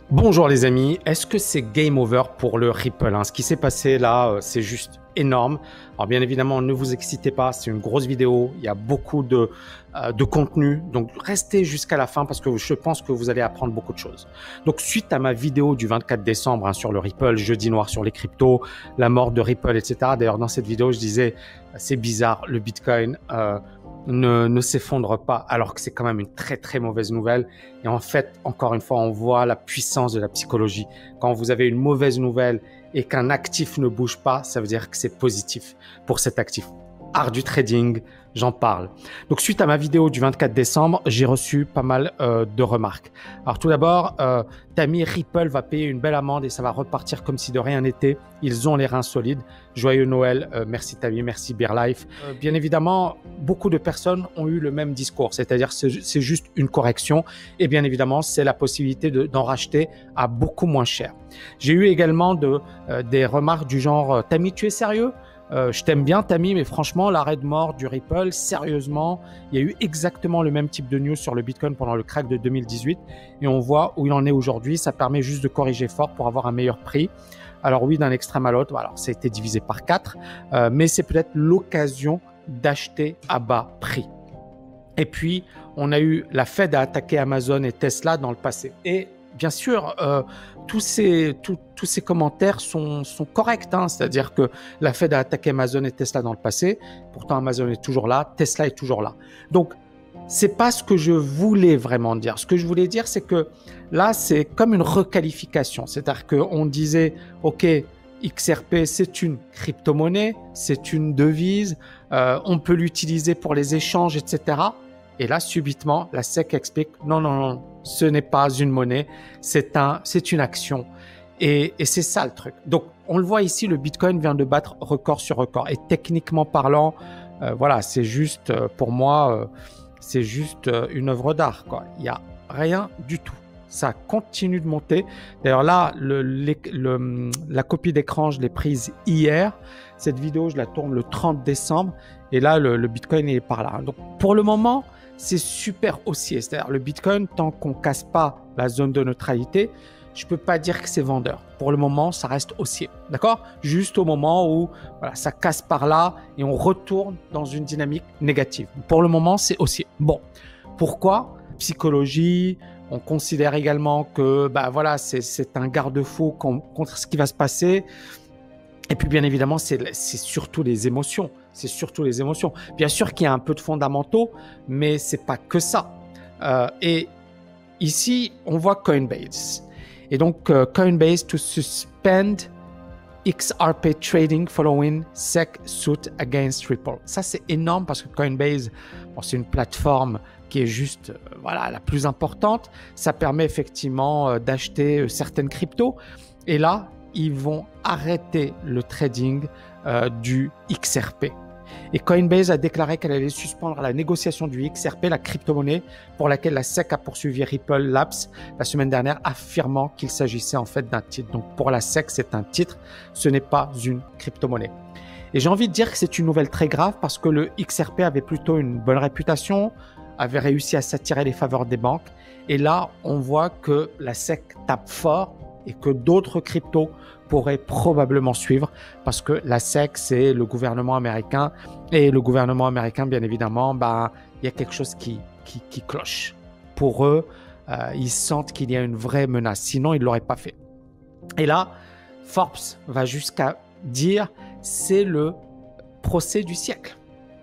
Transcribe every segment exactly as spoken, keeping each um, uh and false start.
Bonjour les amis, est-ce que c'est game over pour le Ripple hein? Ce qui s'est passé là, euh, c'est juste énorme. Alors bien évidemment, ne vous excitez pas, c'est une grosse vidéo, il y a beaucoup de, euh, de contenu, donc restez jusqu'à la fin parce que je pense que vous allez apprendre beaucoup de choses. Donc suite à ma vidéo du vingt-quatre décembre hein, sur le Ripple, jeudi noir sur les cryptos, la mort de Ripple, et cetera. D'ailleurs dans cette vidéo, je disais, c'est bizarre, le Bitcoin euh, ne, ne s'effondre pas alors que c'est quand même une très très mauvaise nouvelle. Et en fait, encore une fois, on voit la puissance de la psychologie. Quand vous avez une mauvaise nouvelle et qu'un actif ne bouge pas, ça veut dire que c'est positif pour cet actif. Art du trading, j'en parle. Donc, suite à ma vidéo du vingt-quatre décembre, j'ai reçu pas mal euh, de remarques. Alors, tout d'abord, euh, Tammy, Ripple va payer une belle amende et ça va repartir comme si de rien n'était. Ils ont les reins solides. Joyeux Noël. Euh, merci Tammy, merci BearLife. Euh, bien évidemment, beaucoup de personnes ont eu le même discours, c'est-à-dire c'est, c'est juste une correction et bien évidemment, c'est la possibilité de, d'en racheter à beaucoup moins cher. J'ai eu également de, euh, des remarques du genre « Tammy, tu es sérieux ?» Euh, je t'aime bien, Tammy, mais franchement, l'arrêt de mort du Ripple, sérieusement, il y a eu exactement le même type de news sur le Bitcoin pendant le crack de deux mille dix-huit et on voit où il en est aujourd'hui. Ça permet juste de corriger fort pour avoir un meilleur prix. Alors oui, d'un extrême à l'autre, alors ça a été divisé par quatre, euh, mais c'est peut-être l'occasion d'acheter à bas prix. Et puis, on a eu la Fed à attaquer Amazon et Tesla dans le passé. Et bien sûr, euh, tous, ces, tout, tous ces commentaires sont, sont corrects. Hein, c'est-à-dire que la Fed a attaqué Amazon et Tesla dans le passé. Pourtant, Amazon est toujours là, Tesla est toujours là. Donc, c'est pas ce que je voulais vraiment dire. Ce que je voulais dire, c'est que là, c'est comme une requalification. C'est-à-dire qu'on disait, OK, X R P, c'est une crypto-monnaie, c'est une devise, euh, on peut l'utiliser pour les échanges, et cetera. Et là, subitement, la S E C explique non, non, non, ce n'est pas une monnaie, c'est un, c'est une action. Et, et c'est ça le truc. Donc, on le voit ici, le Bitcoin vient de battre record sur record. Et techniquement parlant, euh, voilà, c'est juste, euh, pour moi, euh, c'est juste euh, une œuvre d'art, quoi. Il n'y a rien du tout. Ça continue de monter. D'ailleurs, là, le, les, le, la copie d'écran, je l'ai prise hier. Cette vidéo, je la tourne le trente décembre. Et là, le, le Bitcoin est par là. Donc, pour le moment, c'est super haussier. C'est-à-dire, le Bitcoin, tant qu'on ne casse pas la zone de neutralité, je ne peux pas dire que c'est vendeur. Pour le moment, ça reste haussier. D'accord? Juste au moment où voilà, ça casse par là et on retourne dans une dynamique négative. Pour le moment, c'est haussier. Bon, pourquoi? Psychologie. On considère également que bah, voilà, c'est, c'est un garde-fou contre ce qui va se passer. Et puis, bien évidemment, c'est, c'est surtout les émotions. C'est surtout les émotions. Bien sûr qu'il y a un peu de fondamentaux, mais c'est pas que ça. Euh, et ici, on voit Coinbase. Et donc, euh, Coinbase to suspend X R P trading following S E C suit against Ripple. Ça, c'est énorme parce que Coinbase, bon, c'est une plateforme qui est juste euh, voilà, la plus importante. Ça permet effectivement euh, d'acheter euh, certaines cryptos. Et là, ils vont arrêter le trading euh, du X R P. Et Coinbase a déclaré qu'elle allait suspendre la négociation du X R P, la crypto-monnaie pour laquelle la S E C a poursuivi Ripple Labs la semaine dernière, affirmant qu'il s'agissait en fait d'un titre. Donc pour la S E C, c'est un titre, ce n'est pas une crypto-monnaie. Et j'ai envie de dire que c'est une nouvelle très grave parce que le X R P avait plutôt une bonne réputation, avait réussi à s'attirer les faveurs des banques. Et là, on voit que la S E C tape fort et que d'autres cryptos pourraient probablement suivre parce que la S E C, c'est le gouvernement américain et le gouvernement américain, bien évidemment, bah, il y a quelque chose qui, qui, qui cloche. Pour eux, euh, ils sentent qu'il y a une vraie menace, sinon ils ne l'auraient pas fait. Et là, Forbes va jusqu'à dire c'est le procès du siècle.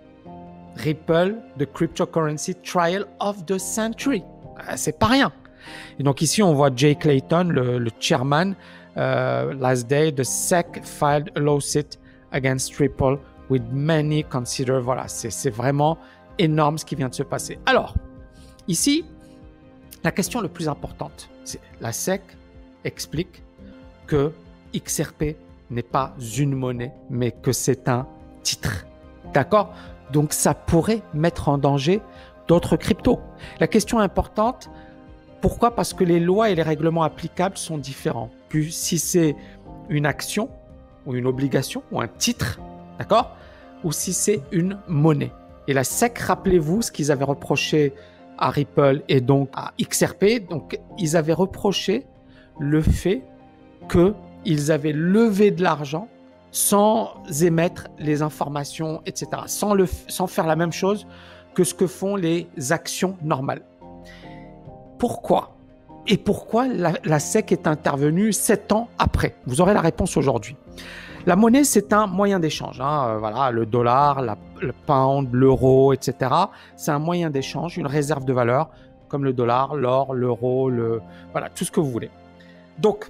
Ripple, the cryptocurrency trial of the century. C'est pas rien. Et donc ici, on voit Jay Clayton, le, le chairman, uh, last day, the S E C filed a lawsuit against Ripple with many consider. Voilà, c'est, c'est vraiment énorme ce qui vient de se passer. Alors, ici, la question la plus importante, c'est la S E C explique que X R P n'est pas une monnaie, mais que c'est un titre. D'accord? Donc, ça pourrait mettre en danger d'autres cryptos. La question importante, pourquoi? Parce que les lois et les règlements applicables sont différents. Puis, si c'est une action ou une obligation ou un titre, d'accord? Ou si c'est une monnaie. Et la S E C, rappelez-vous ce qu'ils avaient reproché à Ripple et donc à X R P. Donc, ils avaient reproché le fait qu'ils avaient levé de l'argent sans émettre les informations, et cetera, sans, le, sans faire la même chose que ce que font les actions normales. Pourquoi? Et pourquoi la, la S E C est intervenue sept ans après? Vous aurez la réponse aujourd'hui. La monnaie, c'est un moyen d'échange. Hein. Euh, voilà, le dollar, la, le pound, l'euro, et cetera. C'est un moyen d'échange, une réserve de valeur, comme le dollar, l'or, l'euro, le, voilà, tout ce que vous voulez. Donc,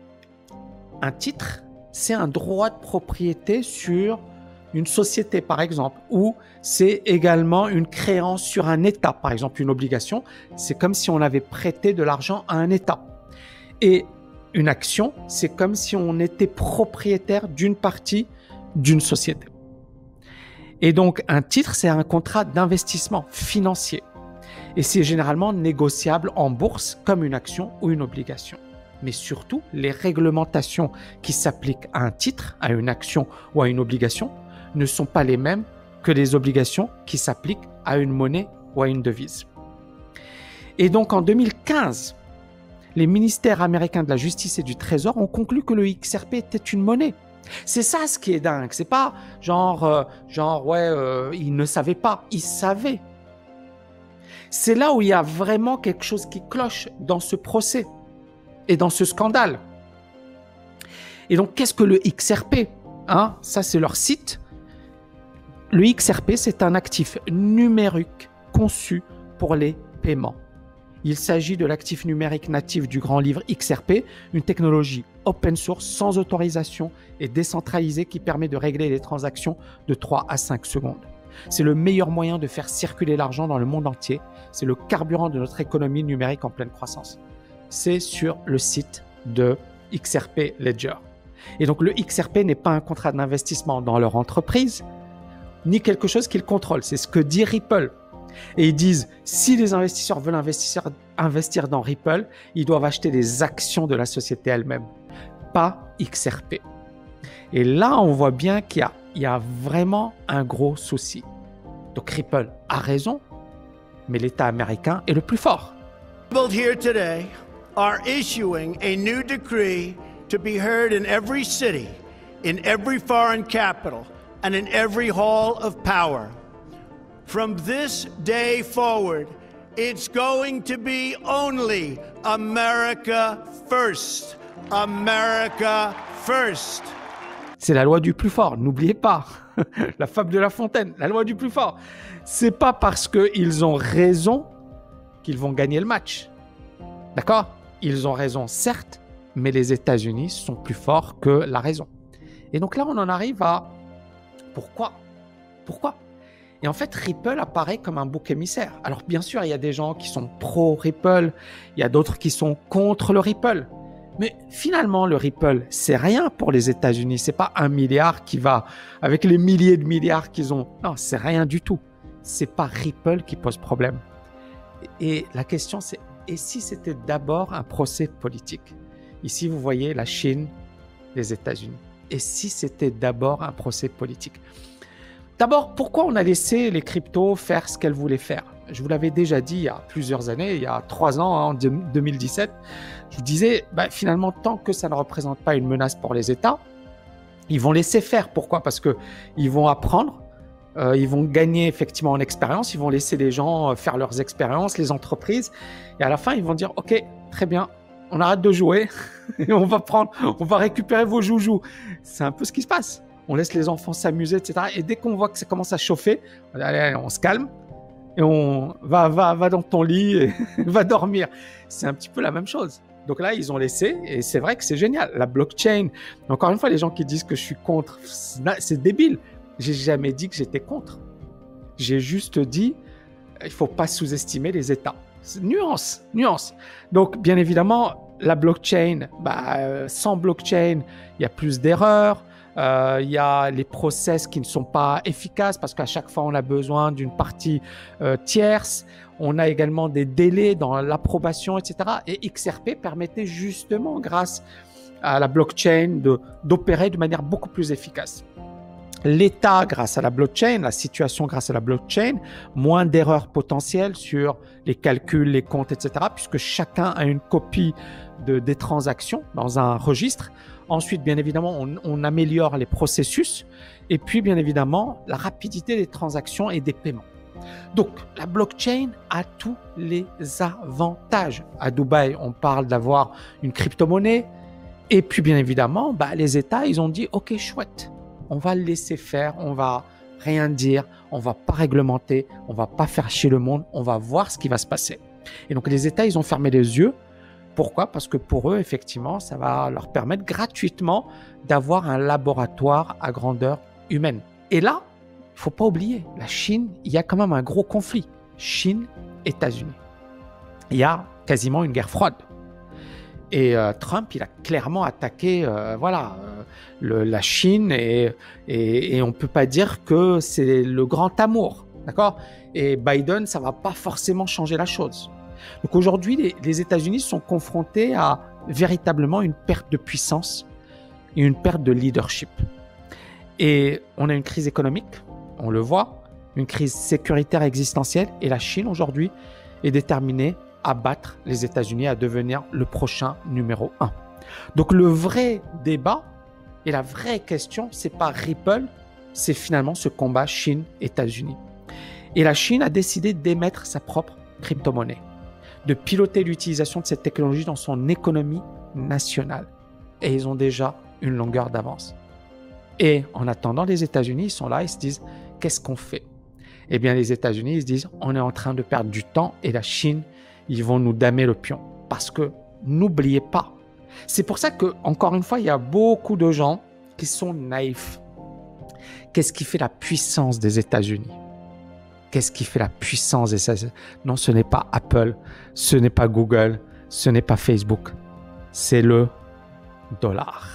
un titre, c'est un droit de propriété sur une société, par exemple, ou c'est également une créance sur un État, par exemple, une obligation. C'est comme si on avait prêté de l'argent à un État. Et une action, c'est comme si on était propriétaire d'une partie d'une société. Et donc, un titre, c'est un contrat d'investissement financier. Et c'est généralement négociable en bourse comme une action ou une obligation. Mais surtout, les réglementations qui s'appliquent à un titre, à une action ou à une obligation ne sont pas les mêmes que les obligations qui s'appliquent à une monnaie ou à une devise. Et donc, en deux mille quinze, les ministères américains de la Justice et du Trésor ont conclu que le X R P était une monnaie. C'est ça ce qui est dingue. C'est pas genre, euh, genre ouais, euh, ils ne savaient pas. Ils savaient. C'est là où il y a vraiment quelque chose qui cloche dans ce procès et dans ce scandale. Et donc, qu'est-ce que le X R P? Hein, ça, c'est leur site. Le X R P, c'est un actif numérique conçu pour les paiements. Il s'agit de l'actif numérique natif du grand livre X R P, une technologie open source sans autorisation et décentralisée qui permet de régler les transactions de trois à cinq secondes. C'est le meilleur moyen de faire circuler l'argent dans le monde entier. C'est le carburant de notre économie numérique en pleine croissance. C'est sur le site de X R P Ledger. Et donc le X R P n'est pas un contrat d'investissement dans leur entreprise, ni quelque chose qu'ils contrôlent. C'est ce que dit Ripple. Et ils disent, si les investisseurs veulent investir, investir dans Ripple, ils doivent acheter des actions de la société elle-même, pas X R P. Et là, on voit bien qu'il y a, il y a vraiment un gros souci. Donc Ripple a raison, mais l'État américain est le plus fort. Here today are issuing a new decree to be heard in every city, in every foreign capital, and in every hall of power. From this day forward, it's going to be only America first. America first. C'est la loi du plus fort, n'oubliez pas. La fable de La Fontaine, la loi du plus fort. C'est pas parce qu'ils ont raison qu'ils vont gagner le match. D'accord? Ils ont raison, certes, mais les États-Unis sont plus forts que la raison. Et donc là, on en arrive à pourquoi? Pourquoi? Et en fait, Ripple apparaît comme un bouc émissaire. Alors bien sûr, il y a des gens qui sont pro-Ripple, il y a d'autres qui sont contre le Ripple. Mais finalement, le Ripple, c'est rien pour les États-Unis. C'est pas un milliard qui va, avec les milliers de milliards qu'ils ont. Non, c'est rien du tout. C'est pas Ripple qui pose problème. Et la question, c'est, et si c'était d'abord un procès politique? Ici, vous voyez la Chine, les États-Unis. Et si c'était d'abord un procès politique? D'abord, pourquoi on a laissé les cryptos faire ce qu'elles voulaient faire? Je vous l'avais déjà dit il y a plusieurs années, il y a trois ans, hein, en deux mille dix-sept. Je vous disais, bah, finalement, tant que ça ne représente pas une menace pour les États, ils vont laisser faire. Pourquoi? Parce qu'ils vont apprendre, euh, ils vont gagner effectivement en expérience, ils vont laisser les gens faire leurs expériences, les entreprises. Et à la fin, ils vont dire, OK, très bien, on arrête de jouer et on va prendre, on va récupérer vos joujoux. C'est un peu ce qui se passe. On laisse les enfants s'amuser, et cetera. Et dès qu'on voit que ça commence à chauffer, allez, allez, on se calme et on va, va, va dans ton lit et va dormir. C'est un petit peu la même chose. Donc là, ils ont laissé et c'est vrai que c'est génial. La blockchain, encore une fois, les gens qui disent que je suis contre, c'est débile. J'ai jamais dit que j'étais contre. J'ai juste dit, il faut pas sous-estimer les États. Nuance, nuance. Donc, bien évidemment, la blockchain, bah, euh, sans blockchain, il y a plus d'erreurs. Euh, il y a les process qui ne sont pas efficaces parce qu'à chaque fois, on a besoin d'une partie euh, tierce. On a également des délais dans l'approbation, et cetera. Et X R P permettait justement, grâce à la blockchain, de, d'opérer de manière beaucoup plus efficace. l'état grâce à la blockchain, la situation grâce à la blockchain, moins d'erreurs potentielles sur les calculs, les comptes, et cetera, puisque chacun a une copie de, des transactions dans un registre. Ensuite, bien évidemment, on, on améliore les processus et puis, bien évidemment, la rapidité des transactions et des paiements. Donc, la blockchain a tous les avantages. À Dubaï, on parle d'avoir une crypto-monnaie et puis, bien évidemment, bah, les États, ils ont dit « Ok, chouette, on va le laisser faire, on va rien dire, on va pas réglementer, on va pas faire chier le monde, on va voir ce qui va se passer. » Et donc, les États, ils ont fermé les yeux. Pourquoi? Parce que pour eux, effectivement, ça va leur permettre gratuitement d'avoir un laboratoire à grandeur humaine. Et là, il ne faut pas oublier, la Chine, il y a quand même un gros conflit. Chine-États-Unis. Il y a quasiment une guerre froide. Et euh, Trump, il a clairement attaqué euh, voilà, euh, le, la Chine et, et, et on ne peut pas dire que c'est le grand amour. D'accord? Et Biden, ça ne va pas forcément changer la chose. Donc aujourd'hui, les, les États-Unis sont confrontés à véritablement une perte de puissance et une perte de leadership. Et on a une crise économique, on le voit, une crise sécuritaire existentielle et la Chine aujourd'hui est déterminée à battre les États-Unis, à devenir le prochain numéro un. Donc le vrai débat et la vraie question, c'est pas Ripple, c'est finalement ce combat Chine-États-Unis. Et la Chine a décidé d'émettre sa propre crypto-monnaie, de piloter l'utilisation de cette technologie dans son économie nationale. Et ils ont déjà une longueur d'avance. Et en attendant, les États-Unis, ils sont là, ils se disent, qu'est-ce qu'on fait? Eh bien, les États-Unis, ils se disent, on est en train de perdre du temps et la Chine, ils vont nous damer le pion. Parce que, n'oubliez pas, c'est pour ça que, encore une fois, il y a beaucoup de gens qui sont naïfs. Qu'est-ce qui fait la puissance des États-Unis? Qu'est-ce qui fait la puissance des États-Unis? Non, ce n'est pas Apple, ce n'est pas Google, ce n'est pas Facebook, c'est le dollar.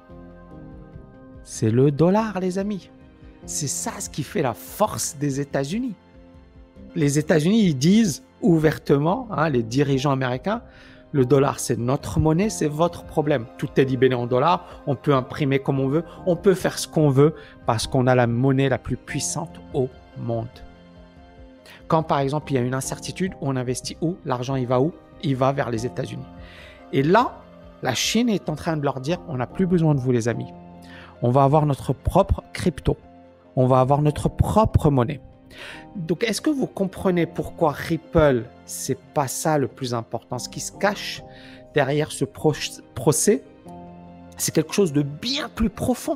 C'est le dollar, les amis. C'est ça ce qui fait la force des États-Unis. Les États-Unis, ils disent ouvertement, hein, les dirigeants américains, le dollar, c'est notre monnaie, c'est votre problème. Tout est libellé en dollars, on peut imprimer comme on veut, on peut faire ce qu'on veut parce qu'on a la monnaie la plus puissante au monde. Quand, par exemple, il y a une incertitude, on investit où? L'argent, il va où? Il va vers les États-Unis. Et là, la Chine est en train de leur dire, on n'a plus besoin de vous, les amis. On va avoir notre propre crypto. On va avoir notre propre monnaie. Donc, est-ce que vous comprenez pourquoi Ripple, c'est pas ça le plus important? Ce qui se cache derrière ce pro- procès, c'est quelque chose de bien plus profond,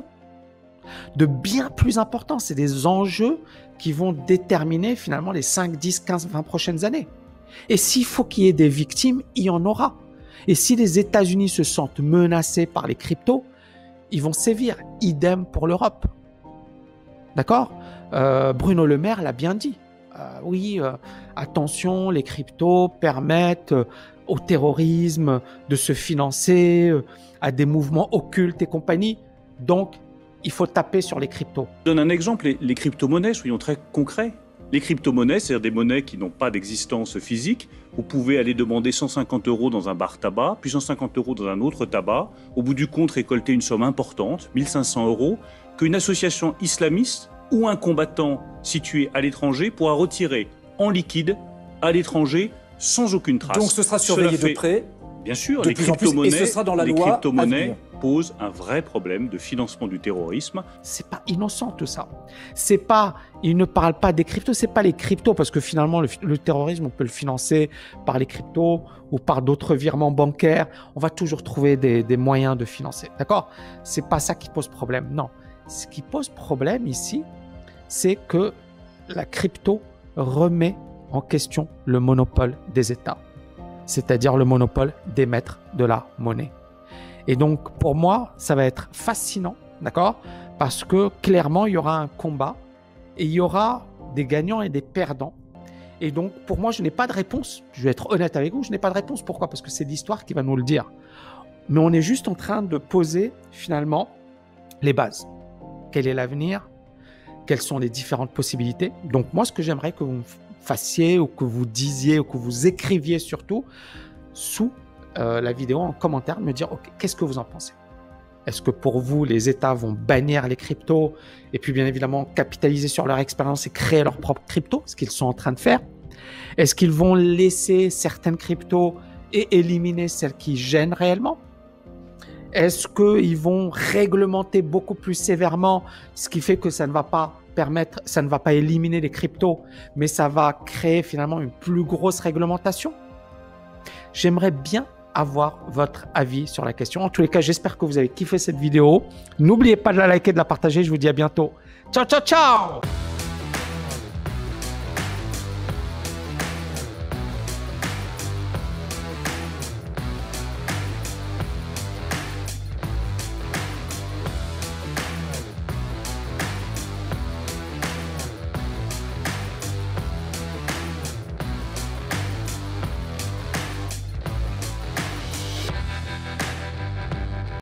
de bien plus important. C'est des enjeux qui vont déterminer finalement les cinq, dix, quinze, vingt prochaines années. Et s'il faut qu'il y ait des victimes, il y en aura. Et si les États-Unis se sentent menacés par les cryptos, ils vont sévir. Idem pour l'Europe. D'accord? euh, Bruno Le Maire l'a bien dit. Euh, oui, euh, attention, les cryptos permettent euh, au terrorisme de se financer, euh, à des mouvements occultes et compagnie. Donc, il faut taper sur les cryptos. Je donne un exemple, les, les crypto-monnaies, soyons très concrets. Les crypto-monnaies, c'est-à-dire des monnaies qui n'ont pas d'existence physique. Vous pouvez aller demander cent cinquante euros dans un bar tabac, puis cent cinquante euros dans un autre tabac. Au bout du compte, récolter une somme importante, mille cinq cents euros, qu'une association islamiste ou un combattant situé à l'étranger pourra retirer en liquide à l'étranger sans aucune trace. Donc ce sera surveillé fait, de près. Bien sûr, de les plus en plus, et ce sera dans la les loi crypto-monnaies posent un vrai problème de financement du terrorisme. C'est pas innocent tout ça. C'est pas, ils ne parlent pas des cryptos, c'est pas les cryptos parce que finalement le, le terrorisme on peut le financer par les cryptos ou par d'autres virements bancaires. On va toujours trouver des, des moyens de financer. D'accord? C'est pas ça qui pose problème. Non. Ce qui pose problème ici, c'est que la crypto remet en question le monopole des États, c'est-à-dire le monopole d'émettre de la monnaie. Et donc, pour moi, ça va être fascinant, d'accord? Parce que clairement, il y aura un combat et il y aura des gagnants et des perdants. Et donc, pour moi, je n'ai pas de réponse. Je vais être honnête avec vous, je n'ai pas de réponse. Pourquoi? Parce que c'est l'histoire qui va nous le dire. Mais on est juste en train de poser, finalement, les bases. Quel est l'avenir? Quelles sont les différentes possibilités? Donc, moi, ce que j'aimerais que vous fassiez ou que vous disiez ou que vous écriviez surtout sous euh, la vidéo en commentaire, me dire okay, qu'est-ce que vous en pensez? Est-ce que pour vous, les États vont bannir les cryptos et puis bien évidemment capitaliser sur leur expérience et créer leur propre crypto, ce qu'ils sont en train de faire? Est-ce qu'ils vont laisser certaines cryptos et éliminer celles qui gênent réellement? Est-ce qu'ils vont réglementer beaucoup plus sévèrement, ce qui fait que ça ne va pas permettre, ça ne va pas éliminer les cryptos, mais ça va créer finalement une plus grosse réglementation? J'aimerais bien avoir votre avis sur la question. En tous les cas, j'espère que vous avez kiffé cette vidéo. N'oubliez pas de la liker, de la partager. Je vous dis à bientôt. Ciao, ciao, ciao!